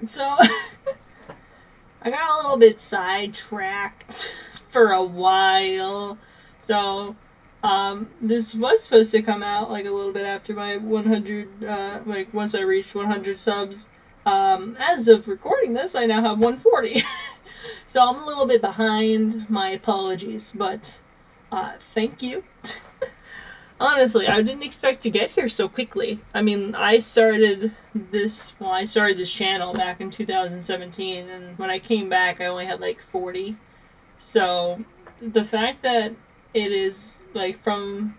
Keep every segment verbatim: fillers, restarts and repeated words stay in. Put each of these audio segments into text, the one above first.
so I got a little bit sidetracked for a while. So um, this was supposed to come out like a little bit after my one hundred, uh, like once I reached one hundred subs. Um, as of recording this, I now have one hundred forty. So I'm a little bit behind. My apologies, but uh, thank you. Honestly, I didn't expect to get here so quickly. I mean, I started this, well, I started this channel back in two thousand seventeen, and when I came back, I only had like forty. So, the fact that it is, like, from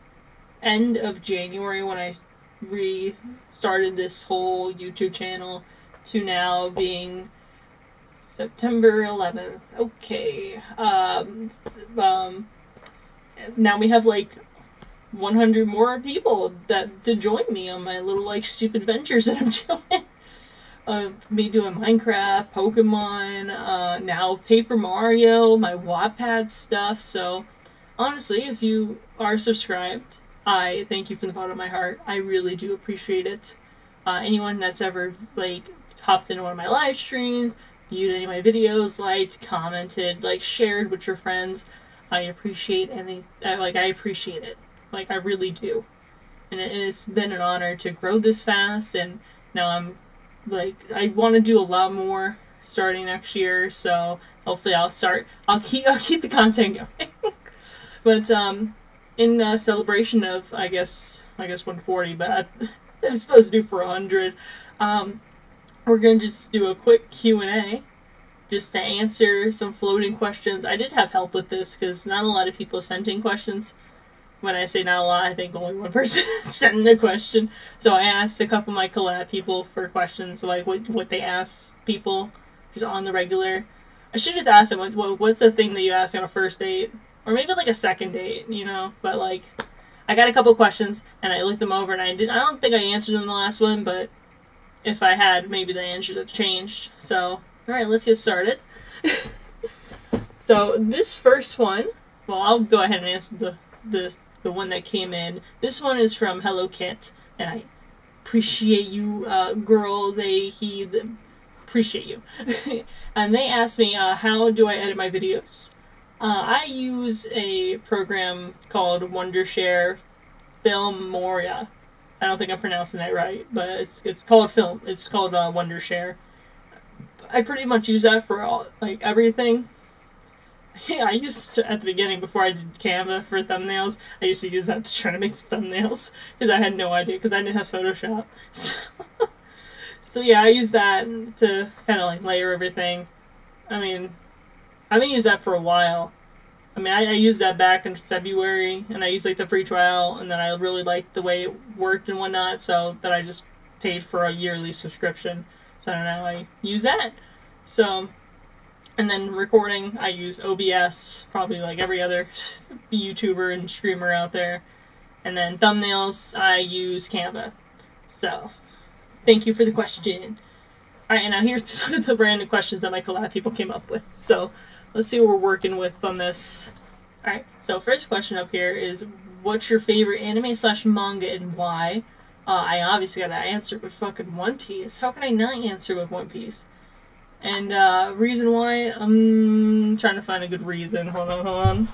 end of January when I restarted this whole YouTube channel to now being September eleventh. Okay. Um, um, now we have, like, one hundred more people that to join me on my little like stupid ventures that I'm doing. Uh, me doing Minecraft, Pokemon, uh, now Paper Mario, my Wattpad stuff. So honestly, if you are subscribed, I thank you from the bottom of my heart. I really do appreciate it. Uh, anyone that's ever like hopped into one of my live streams, viewed any of my videos, liked, commented, like shared with your friends, I appreciate any. I, like I appreciate it. Like, I really do. And, it, and it's been an honor to grow this fast, and now I'm, like, I want to do a lot more starting next year, so hopefully I'll start, I'll keep, I'll keep the content going. But, um, in uh, celebration of, I guess, I guess one hundred forty, but I, I was supposed to do for one hundred, um, we're gonna just do a quick Q and A, just to answer some floating questions. I did have help with this, because not a lot of people sent in questions. When I say not a lot, I think only one person sent in a question. So I asked a couple of my collab people for questions, like what what they ask people just on the regular. I should just ask them, what, what's the thing that you ask on a first date? Or maybe like a second date, you know? But like, I got a couple of questions, and I looked them over, and I didn't, I don't think I answered them in the last one, but if I had, maybe the answers have changed. So, alright, let's get started. So, this first one, well, I'll go ahead and answer the, the the one that came in. This one is from Hello Kit, and I appreciate you, uh, girl, they, he, the, appreciate you. And they asked me, uh, how do I edit my videos? Uh, I use a program called Wondershare Filmora. I don't think I'm pronouncing that right, but it's, it's called Film, it's called, uh, Wondershare. I pretty much use that for all, like, everything. Yeah, I used to, at the beginning, before I did Canva for thumbnails, I used to use that to try to make the thumbnails, because I had no idea, because I didn't have Photoshop. So, so yeah, I used that to kind of like layer everything. I mean, I've been using that for a while. I mean, I, I used that back in February, and I used like the free trial, and then I really liked the way it worked and whatnot, so that I just paid for a yearly subscription. So now I use that. So... And then recording, I use O B S, probably like every other YouTuber and streamer out there. And then thumbnails, I use Canva. So, thank you for the question. Alright, and now here's some of the random questions that my collab people came up with. So, let's see what we're working with on this. Alright, so first question up here is, what's your favorite anime slash manga and why? Uh, I obviously gotta answer with fucking One Piece. How can I not answer with One Piece? And, uh, reason why, I'm trying to find a good reason. Hold on, hold on.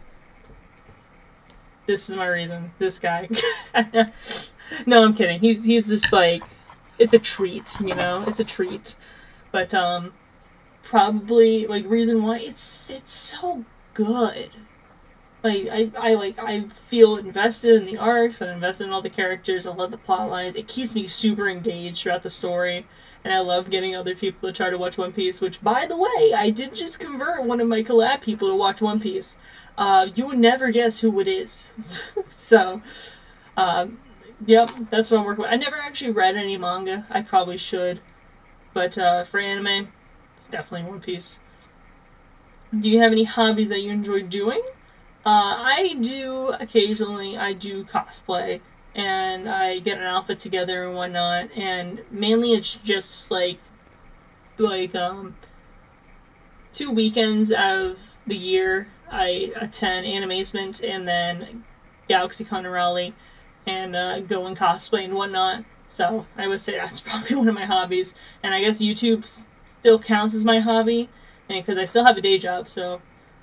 This is my reason. This guy. No, I'm kidding. He's, he's just like, it's a treat, you know? It's a treat. But, um, probably, like, reason why, it's, it's so good. Like, I, I, like, I feel invested in the arcs, I'm invested in all the characters, I love the plot lines, it keeps me super engaged throughout the story. And I love getting other people to try to watch One Piece, which, by the way, I did just convert one of my collab people to watch One Piece. Uh, you would never guess who it is. So, um, yep, that's what I'm working with. I never actually read any manga. I probably should. But, uh, for anime, it's definitely One Piece. Do you have any hobbies that you enjoy doing? Uh, I do, occasionally, I do cosplay. And I get an outfit together and whatnot, and mainly it's just like, like, um, two weekends out of the year I attend Animazement and then GalaxyCon in Raleigh, and, uh, go and cosplay and whatnot. So I would say that's probably one of my hobbies. And I guess YouTube still counts as my hobby, and because I still have a day job, so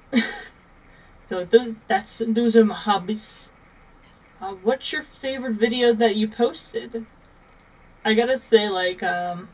so th- that's those are my hobbies. Uh, what's your favorite video that you posted? I gotta say, like, um,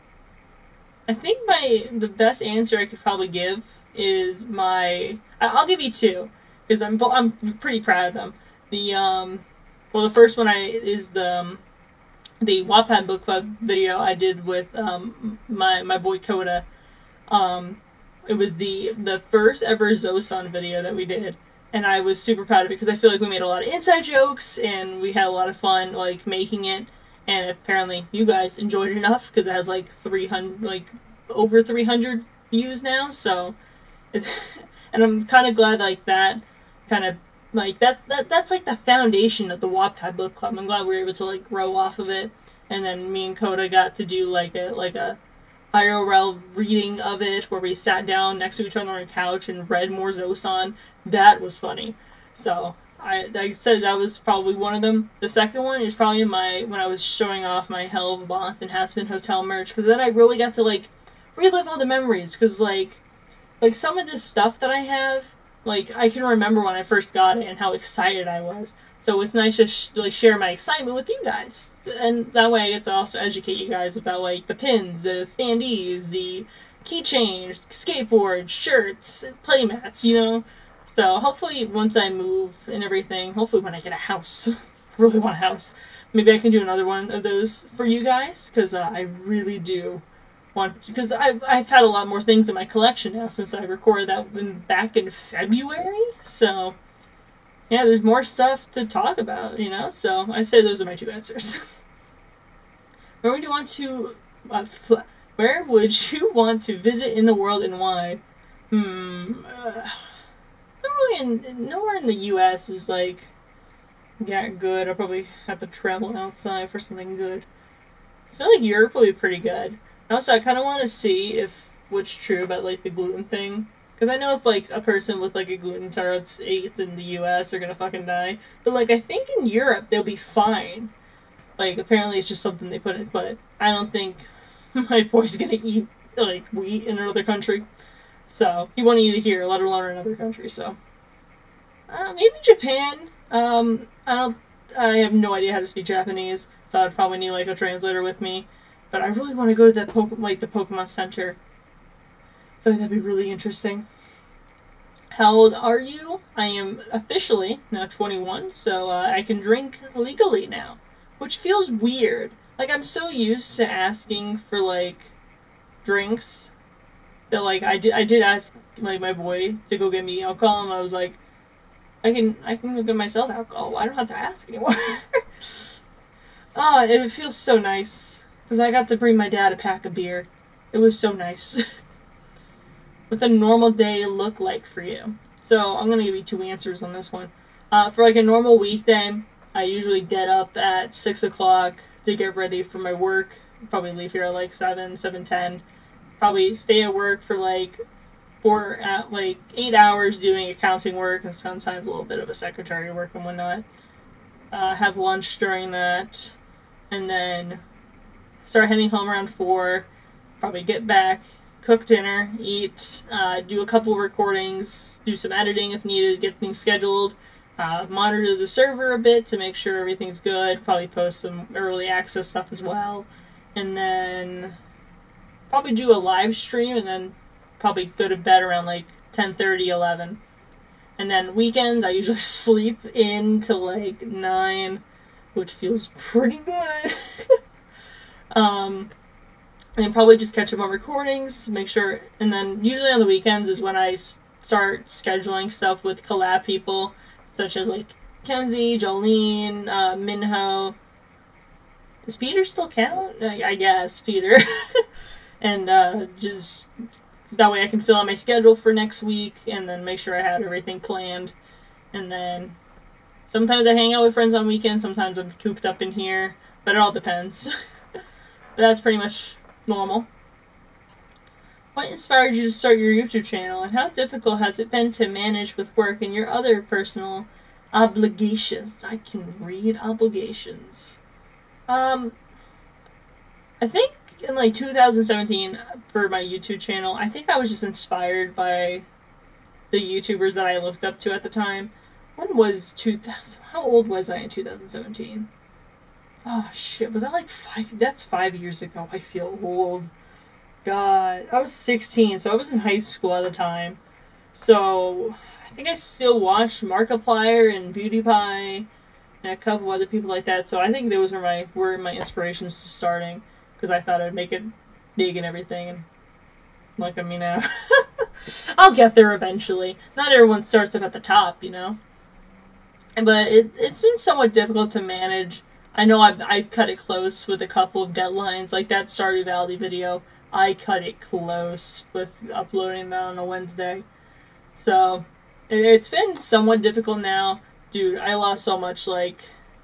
I think my the best answer I could probably give is my. I'll give you two because I'm I'm pretty proud of them. The um, well, the first one I is the um, the Wattpad Book Club video I did with um my my boy Coda. Um, it was the the first ever Zosun video that we did, and I was super proud of it because I feel like we made a lot of inside jokes and we had a lot of fun like making it. And apparently you guys enjoyed it enough because it has like three hundred, like over three hundred views now. So, it's, and I'm kind of glad like that, kind of like that's that that's like the foundation of the Wattpad Book Club. I'm glad we were able to like grow off of it. And then me and Coda got to do like a like a I R L reading of it where we sat down next to each other on a couch and read more Zosun. That was funny. So. I, like I said, that was probably one of them. The second one is probably my when I was showing off my Hell of Boston Has-Been Hotel merch, because then I really got to like relive all the memories. Because like, like some of this stuff that I have, like I can remember when I first got it and how excited I was. So it's nice to sh- like share my excitement with you guys, and that way I get to also educate you guys about like the pins, the standees, the keychains, skateboards, shirts, playmats, you know. So hopefully once I move and everything, hopefully when I get a house, I really want a house, maybe I can do another one of those for you guys, because uh, I really do want, because I've, I've had a lot more things in my collection now since I recorded that in, back in February, so yeah, there's more stuff to talk about, you know, so I say those are my two answers. Where would you want to, uh, where would you want to visit in the world and why? Hmm, uh, In, nowhere in the U S is like that good. I'll probably have to travel outside for something good. I feel like Europe will be pretty good. And also, I kind of want to see if what's true about like the gluten thing, because I know if like a person with like a gluten intolerance eats in the U S, they're gonna fucking die. But like I think in Europe they'll be fine. Like apparently it's just something they put in, but I don't think my boy's gonna eat like wheat in another country. So he won't eat it here, let alone in another country. So. Uh, maybe Japan. Um, I don't. I have no idea how to speak Japanese, so I'd probably need like a translator with me. But I really want to go to that Poke- like the Pokemon Center. I feel like that'd be really interesting. How old are you? I am officially now twenty-one, so uh, I can drink legally now, which feels weird. Like I'm so used to asking for like drinks that like I did. I did ask like my boy to go get me alcohol, and I was like. I can I can go get myself alcohol. I don't have to ask anymore. Oh, it feels so nice. Because I got to bring my dad a pack of beer. It was so nice. What a normal day look like for you? So, I'm going to give you two answers on this one. Uh, for like a normal weekday, I usually get up at six o'clock to get ready for my work. Probably leave here at like seven, seven ten. Probably stay at work for like for at like eight hours doing accounting work and sometimes a little bit of a secretary work and whatnot. Uh, have lunch during that, and then start heading home around four. Probably get back, cook dinner, eat, uh, do a couple recordings, do some editing if needed, get things scheduled, uh, monitor the server a bit to make sure everything's good. Probably post some early access stuff as well, and then probably do a live stream, and then probably go to bed around like ten thirty, eleven. And then weekends, I usually sleep in till like nine, which feels pretty good. um, and probably just catch up on recordings, make sure. And then usually on the weekends is when I start scheduling stuff with collab people, such as like Kenzie, Jolene, uh, Minho. Does Peter still count? I, I guess, Peter. And uh, just... that way I can fill out my schedule for next week and then make sure I have everything planned. And then sometimes I hang out with friends on weekends, sometimes I'm cooped up in here, but it all depends. But that's pretty much normal. What inspired you to start your YouTube channel, and how difficult has it been to manage with work and your other personal obligations? I can read obligations. Um, I think in like two thousand seventeen for my YouTube channel, I think I was just inspired by the YouTubers that I looked up to at the time. When was two thousand? How old was I in two thousand seventeen? Oh shit, was that like five? That's five years ago. I feel old. God, I was sixteen, so I was in high school at the time. So I think I still watched Markiplier and PewDiePie and a couple other people like that. So I think those were my were my inspirations to starting, because I thought I'd make it big and everything. And look at me now. I'll get there eventually. Not everyone starts up at the top, you know. But it it's been somewhat difficult to manage. I know I I cut it close with a couple of deadlines, like that Stardew Valley video. I cut it close with uploading that on a Wednesday. So, it's been somewhat difficult now. Dude, I lost so much, like,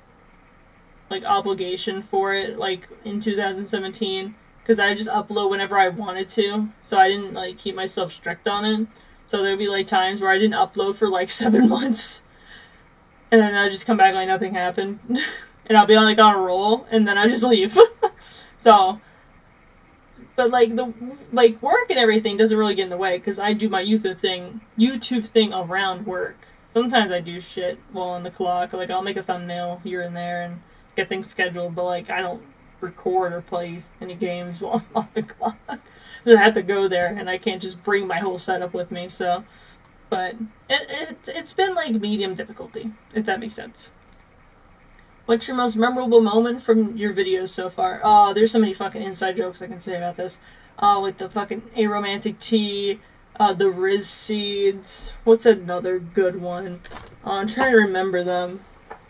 like obligation for it, like, in two thousand seventeen. Because I just upload whenever I wanted to. So I didn't, like, keep myself strict on it. So there'd be, like, times where I didn't upload for, like, seven months. And then I'd just come back like nothing happened. And I'll be, on, like, on a roll. And then I just leave. So... But, like, the, like, work and everything doesn't really get in the way, because I do my YouTube thing, YouTube thing around work. Sometimes I do shit while on the clock, like, I'll make a thumbnail here and there and get things scheduled, but, like, I don't record or play any games while I'm on the clock. So I have to go there, and I can't just bring my whole setup with me, so. But, it, it, it's been, like, medium difficulty, if that makes sense. What's your most memorable moment from your videos so far? Oh, there's so many fucking inside jokes I can say about this. Oh, like the fucking Aromantic Tea, uh, the Riz Seeds. What's another good one? Oh, I'm trying to remember them.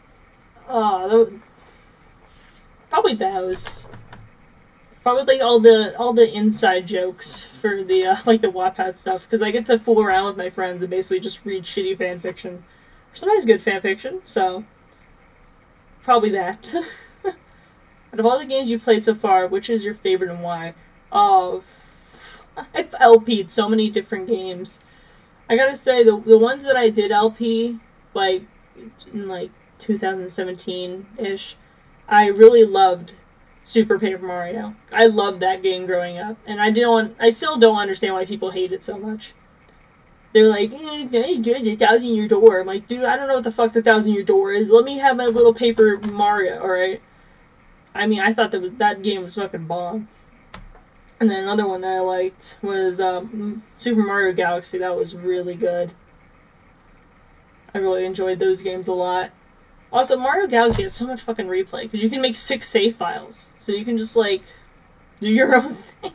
Oh, probably those. Probably like all the all the inside jokes for the uh, like the Wattpad stuff, because I get to fool around with my friends and basically just read shitty fan fiction, or sometimes good fan fiction. So. Probably that. Out of all the games you played so far, which is your favorite and why? Oh, I've L P'd so many different games. I gotta say, the the ones that I did L P, like, in, like, two thousand seventeen-ish, I really loved Super Paper Mario. I loved that game growing up, and I don't, I still don't understand why people hate it so much. They're like, eh, the thousand year door. I'm like, dude, I don't know what the fuck the thousand year door is. Let me have my little Paper Mario, alright? I mean, I thought that was, that game was fucking bomb. And then another one that I liked was um, Super Mario Galaxy. That was really good. I really enjoyed those games a lot. Also, Mario Galaxy has so much fucking replay, because you can make six save files. So you can just, like, do your own thing.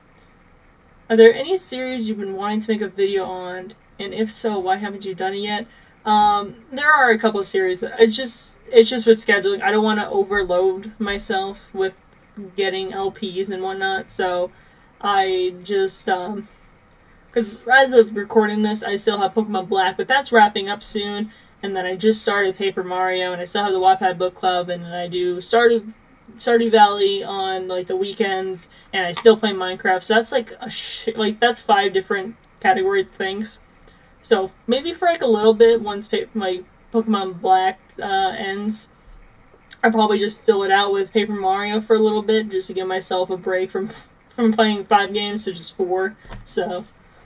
Are there any series you've been wanting to make a video on? And if so, why haven't you done it yet? Um, there are a couple of series. It's just, it's just with scheduling. I don't want to overload myself with getting L Ps and whatnot. So I just, um, because as of recording this, I still have Pokemon Black, but that's wrapping up soon. And then I just started Paper Mario, and I still have the Wattpad Book Club, and I do Stardew, Stardew Valley on, like, the weekends, and I still play Minecraft. So that's, like, a sh like, that's five different categories of things. So maybe for, like, a little bit, once my Pokemon Black uh, ends, I'll probably just fill it out with Paper Mario for a little bit, just to give myself a break from, from playing five games to just four. So,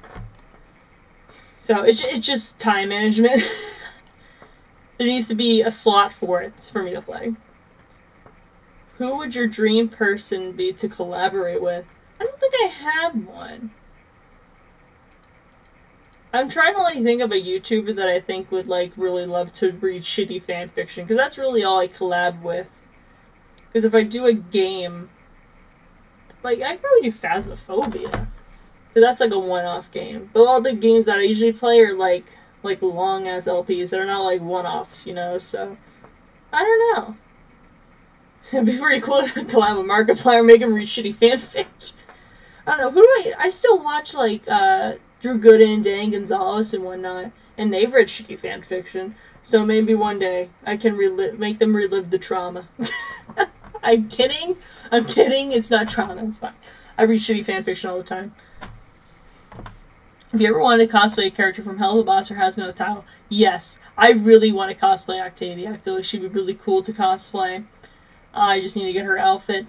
so it's, it's just time management. There needs to be a slot for it for me to play. Who would your dream person be to collaborate with? I don't think I have one. I'm trying to, like, think of a YouTuber that I think would, like, really love to read shitty fan fiction, because that's really all I collab with. Because if I do a game, like, I could probably do Phasmophobia, because that's, like, a one-off game. But all the games that I usually play are, like, like long ass L Ps. They're not like one-offs, you know, so I don't know. It'd be pretty cool to collab with Markiplier, make him read shitty fanfic. I don't know, who do I I still watch, like uh Drew Gooden and Dan Gonzalez and whatnot, and they've read shitty fanfiction. So maybe one day I can relive make them relive the trauma. I'm kidding. I'm kidding. It's not trauma, it's fine. I read shitty fanfiction all the time. Have you ever wanted to cosplay a character from Hell of a Boss or Hazmat Hotel? Yes. I really want to cosplay Octavia. I feel like she'd be really cool to cosplay. Uh, I just need to get her outfit.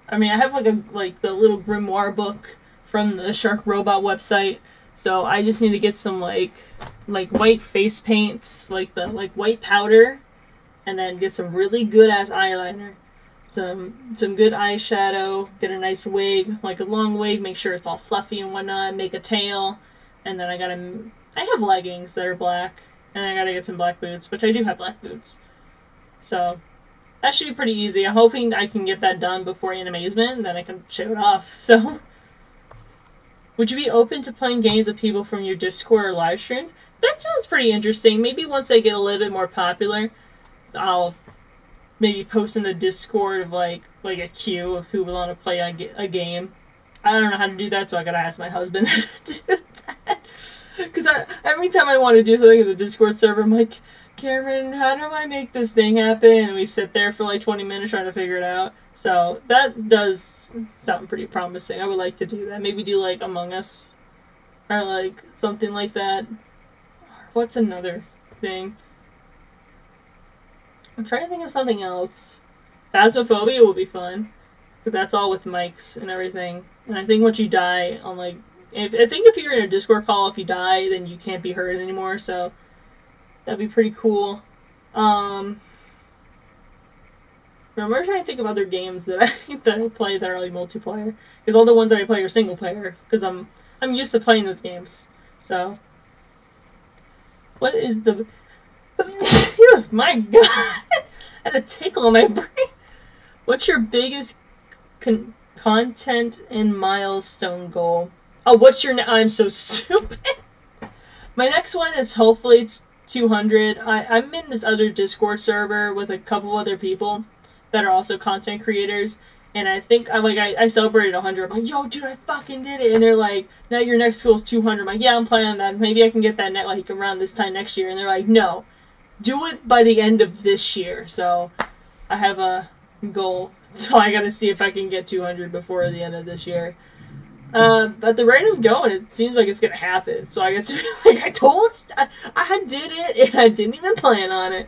I mean, I have like a like the little grimoire book from the Shark Robot website. So I just need to get some like like white face paint, like the like white powder, and then get some really good ass eyeliner, some some good eyeshadow, get a nice wig, like a long wig, make sure it's all fluffy and whatnot, make a tail, and then I gotta I have leggings that are black, and I gotta get some black boots, which I do have black boots. So that should be pretty easy. I'm hoping I can get that done before Animazement, and then I can show it off. So. Would you be open to playing games with people from your Discord or live streams? That sounds pretty interesting. Maybe once I get a little bit more popular, I'll maybe post in the Discord of like like a queue of who would want to play a game. I don't know how to do that, so I gotta ask my husband how to do that. Because every time I want to do something in the Discord server, I'm like, Cameron, how do I make this thing happen? And we sit there for like twenty minutes trying to figure it out. So that does sound pretty promising. I would like to do that. Maybe do like Among Us or like something like that. What's another thing? I'm trying to think of something else. Phasmophobia will be fun. Because that's all with mics and everything. And I think once you die on like... If, I think if you're in a Discord call, if you die, then you can't be heard anymore. So that'd be pretty cool. Um... I'm trying to think of other games that I that I play that are like multiplayer, because all the ones that I play are single player. Because I'm I'm used to playing those games. So, what is the? My God, I had a tickle in my brain. What's your biggest con content and milestone goal? Oh, what's your? I'm so stupid. My next one is hopefully it's two hundred. I I'm in this other Discord server with a couple other people that are also content creators, and I think I like I, I celebrated one hundred. I'm like, yo, dude, I fucking did it. And they're like, now your next goal is two hundred. I'm like, yeah, I'm planning on that. Maybe I can get that net like around this time next year. And they're like, no, do it by the end of this year. So I have a goal, so I gotta see if I can get two hundred before the end of this year. Uh, at the rate I'm going, it seems like it's gonna happen. So I get to be like, I told, I, I did it, and I didn't even plan on it.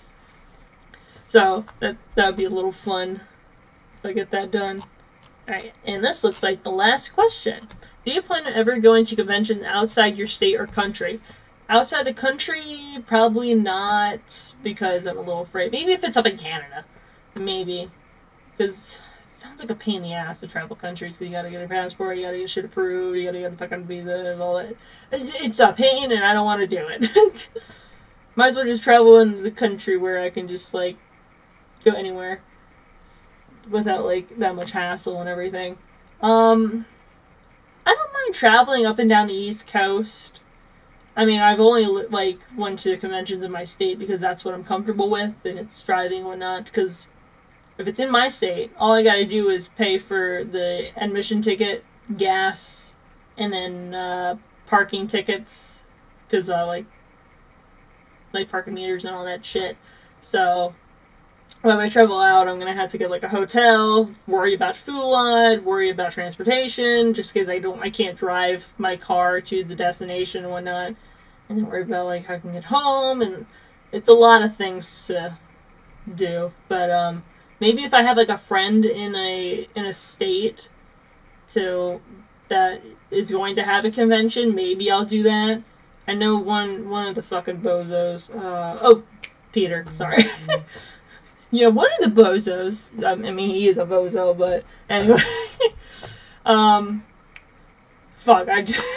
So, that that would be a little fun if I get that done. Alright, and this looks like the last question. Do you plan on ever going to conventions outside your state or country? Outside the country, probably not, because I'm a little afraid. Maybe if it's up in Canada. Maybe. Because it sounds like a pain in the ass to travel countries, because you gotta get a passport, you gotta get shit approved, you gotta get a fucking visa and all that. It's, it's a pain, and I don't want to do it. Might as well just travel in the country where I can just, like, go anywhere without like that much hassle and everything. Um, I don't mind traveling up and down the East Coast. I mean, I've only like went to conventions in my state because that's what I'm comfortable with, and it's driving and whatnot. Because if it's in my state, all I gotta do is pay for the admission ticket, gas, and then uh, parking tickets. Because uh, like like parking meters and all that shit. So when I travel out, I'm gonna have to get like a hotel, worry about food a lot, worry about transportation, just because I don't, I can't drive my car to the destination and whatnot, and then worry about like how I can get home, and it's a lot of things to do. But um, maybe if I have like a friend in a in a state to that is going to have a convention, maybe I'll do that. I know one one of the fucking bozos. Uh, oh, Peter, sorry. Yeah, one of the bozos. I mean, he is a bozo, but anyway. um, fuck, I just...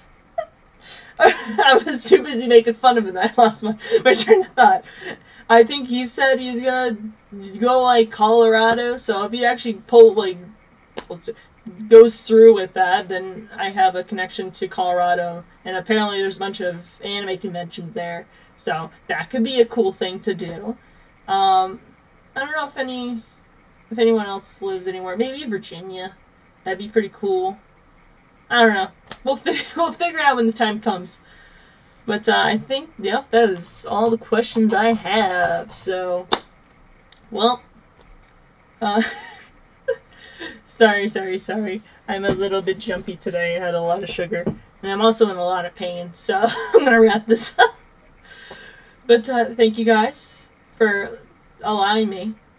I was too busy making fun of him that I lost my, my train of thought. I think he said he's gonna go, like, Colorado, so if he actually pull, like, goes through with that, then I have a connection to Colorado, and apparently there's a bunch of anime conventions there, so that could be a cool thing to do. Um... I don't know if any, if anyone else lives anywhere. Maybe Virginia. That'd be pretty cool. I don't know. We'll fi we'll figure it out when the time comes. But uh, I think, yep, that is all the questions I have. So, well, uh, sorry, sorry, sorry. I'm a little bit jumpy today. I had a lot of sugar, and I'm also in a lot of pain. So I'm gonna wrap this up. But uh, thank you guys for allowing me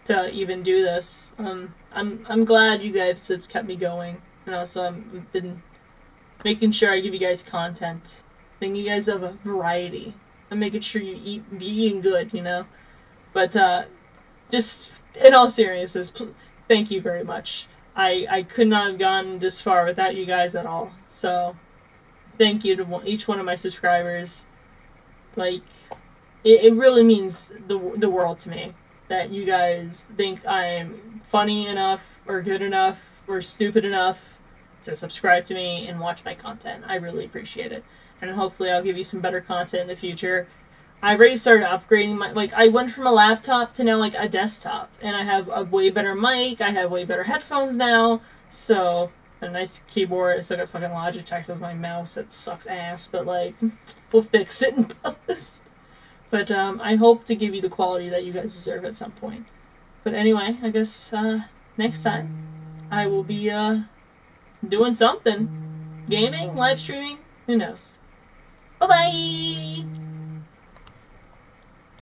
to even do this. Um, I'm I'm glad you guys have kept me going, and also I've been making sure I give you guys content, making you guys have a variety. I'm making sure you eat, be eating good, you know. But uh, just in all seriousness, pl- thank you very much. I I could not have gone this far without you guys at all. So thank you to each one of my subscribers. Like, it, it really means the the world to me that you guys think I'm funny enough or good enough or stupid enough to subscribe to me and watch my content. I really appreciate it. And hopefully I'll give you some better content in the future. I've already started upgrading my, like, I went from a laptop to now, like, a desktop. And I have a way better mic, I have way better headphones now, so, a nice keyboard. It's like a fucking Logitech with my mouse that sucks ass, but, like, we'll fix it in post. But um, I hope to give you the quality that you guys deserve at some point. But anyway, I guess uh, next time I will be uh, doing something. Gaming, live streaming, who knows.